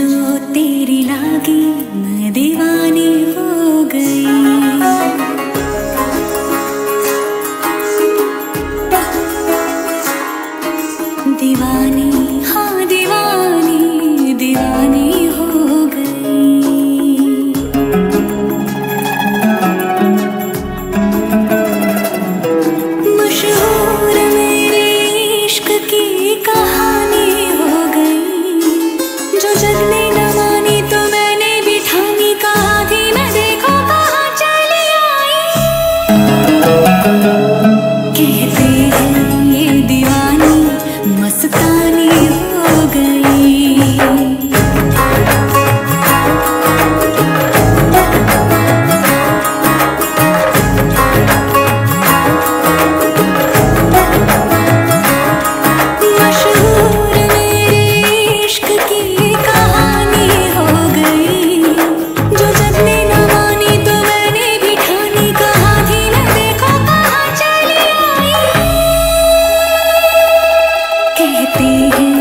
जो तेरी लागी मैं दीवानी हो गई। दीवानी हाँ दीवानी दीवानी हो गई। मशहूर मेरे इश्क की कहानी हो गई। जो जग ने न मानी तो मैंने भी ठानी, कहा थी मैं देखो कहाँ चली आई। कहते हैं ये दीवानी मस्तानी हो गई। मशहूर मेरे इश्क की कहानी हो गई। जो जग ने न मानी तो मैंने भी ठानी, कहा थी मैं देखो कहाँ चली आई। कहते हैं